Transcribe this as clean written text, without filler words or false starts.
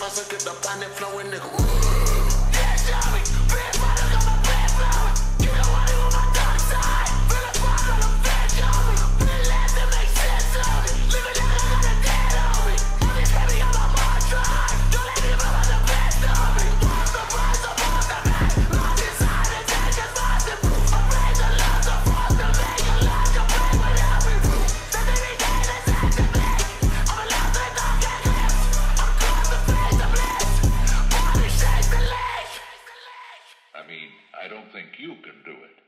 so get the planet flowing, nigga. Yeah, show me. Big brother got my bad flowing. You know I live on my dark side. Feel the fire on the fat, show me. Feel less that makes sense, show me. Live it like I got a dead on me. Money heavy on my hard drive. Don't let me run on the best of me. I'm surprised I'm on the back. Lost inside and take his lost and proof. I praise the love, the force to make a lot. You play without me proof. So they be getting a set to back. I'm a lost and don't get clips. I'm caught the face of bliss. Body shakes the leg. I mean, I don't think you can do it.